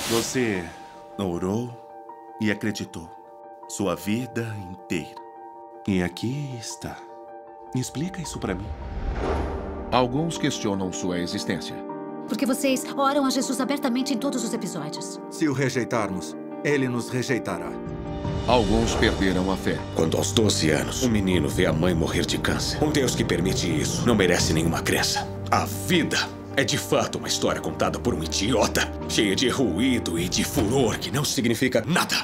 Você orou e acreditou sua vida inteira. E aqui está. Explica isso pra mim. Alguns questionam sua existência. Porque vocês oram a Jesus abertamente em todos os episódios. Se o rejeitarmos, ele nos rejeitará. Alguns perderam a fé. Quando aos 12 anos, um menino vê a mãe morrer de câncer. Um Deus que permite isso não merece nenhuma crença. A vida é de fato uma história contada por um idiota, cheia de ruído e de furor que não significa nada.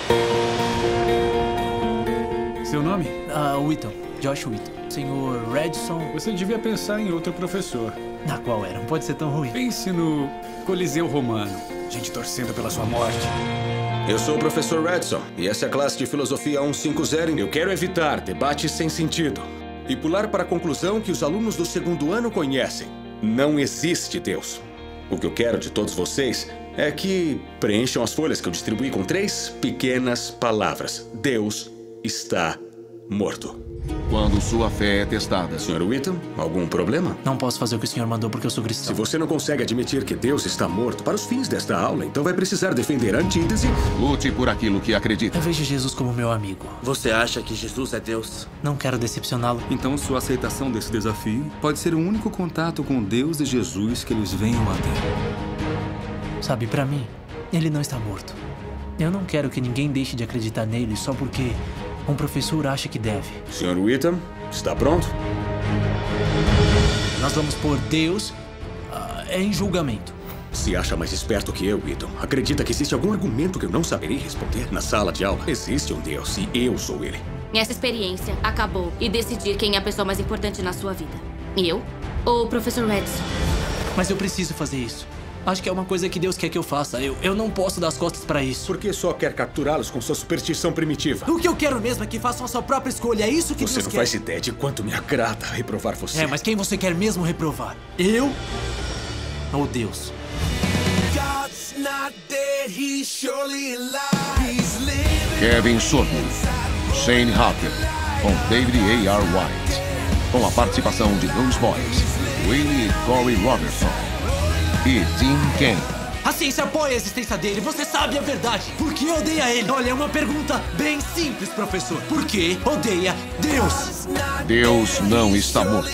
Seu nome? Wheaton. Josh Wheaton. Senhor Redson. Você devia pensar em outro professor. Qual era? Não pode ser tão ruim. Pense no Coliseu Romano. Gente torcendo pela sua morte. Eu sou o professor Redson e essa é a classe de Filosofia 150. Eu quero evitar debates sem sentido e pular para a conclusão que os alunos do segundo ano conhecem. Não existe Deus. O que eu quero de todos vocês é que preencham as folhas que eu distribuí com 3 pequenas palavras. Deus está morto. Quando sua fé é testada. Sr. Wheaton, algum problema? Não posso fazer o que o senhor mandou porque eu sou cristão. Se você não consegue admitir que Deus está morto para os fins desta aula, então vai precisar defender a antítese. Lute por aquilo que acredita. Eu vejo Jesus como meu amigo. Você acha que Jesus é Deus? Não quero decepcioná-lo. Então sua aceitação desse desafio pode ser o único contato com Deus e Jesus que eles venham a ter. Sabe, pra mim, ele não está morto. Eu não quero que ninguém deixe de acreditar nele só porque um professor acha que deve. Sr. Wheaton, está pronto? Nós vamos pôr Deus em julgamento. Se acha mais esperto que eu, Wheaton, acredita que existe algum argumento que eu não saberei responder? Na sala de aula, existe um Deus e eu sou ele. Essa experiência acabou e decidir quem é a pessoa mais importante na sua vida. Eu ou o professor Redson? Mas eu preciso fazer isso. Acho que é uma coisa que Deus quer que eu faça. Eu não posso dar as costas pra isso. Por que só quer capturá-los com sua superstição primitiva? O que eu quero mesmo é que façam a sua própria escolha. É isso que Deus quer. Você não faz ideia de quanto me agrada reprovar você. Mas quem você quer mesmo reprovar? Eu ou Deus? Kevin Sorbo, Shane Harper, com David A.R. White, com a participação de Bruce Boyce, Willie e Corey Robertson e Tim Kaine. A ciência apoia a existência dele, você sabe a verdade. Por que odeia ele? Olha, é uma pergunta bem simples, professor. Por que odeia Deus? Deus não está morto.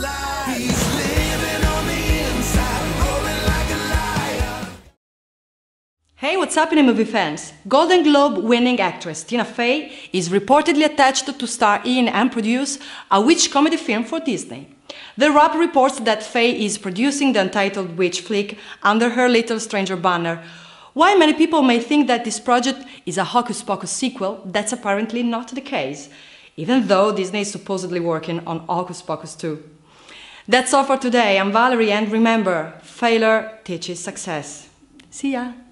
Hey, what's happening, movie fans? Golden Globe winning actress Tina Fey is reportedly attached to star in and produce a witch comedy film for Disney. The Wrap reports that Fey is producing the untitled witch flick under her Little Stranger banner. While many people may think that this project is a Hocus Pocus sequel, that's apparently not the case, even though Disney is supposedly working on Hocus Pocus 2. That's all for today. I'm Valerie, and remember, failure teaches success. See ya!